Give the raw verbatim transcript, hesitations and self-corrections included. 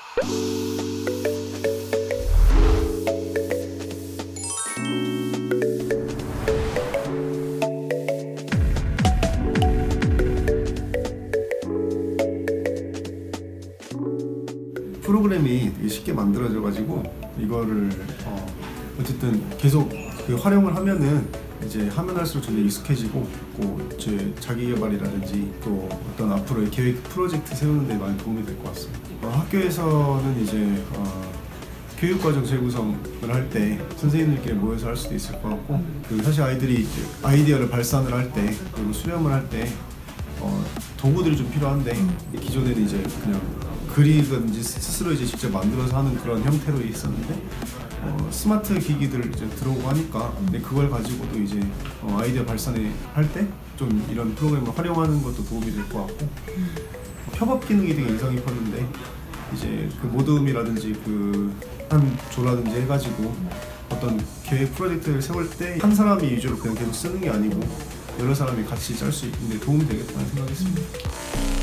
프로그램이 되게 쉽게 만들어져 가지고 이거를 어 어쨌든 계속 그 활용을 하면은 이제 하면 할수록 좀 더 익숙해지고 또 제 자기 개발이라든지 또 어떤 앞으로의 계획 프로젝트 세우는 데 많이 도움이 될 것 같습니다. 어, 학교에서는 이제 어, 교육과정 재구성을 할 때 선생님들끼리 모여서 할 수도 있을 것 같고, 그 사실 아이들이 이제 아이디어를 발산을 할 때 그리고 수렴을 할 때 어, 도구들이 좀 필요한데 기존에는 이제 그냥 글이든지 스스로 이제 직접 만들어서 하는 그런 형태로 있었는데 어, 스마트 기기들 이제 들어오고 하니까 근데 그걸 가지고도 이제 어, 아이디어 발산을 할 때 좀 이런 프로그램을 활용하는 것도 도움이 될 것 같고, 어, 협업 기능이 되게 인상 깊었는데 이제 그 모둠이라든지 그 한 조라든지 해가지고 어떤 계획 프로젝트를 세울 때 한 사람이 위주로 그냥 계속 쓰는 게 아니고 여러 사람이 같이 짤 수 있는데 도움이 되겠다는 생각했습니다.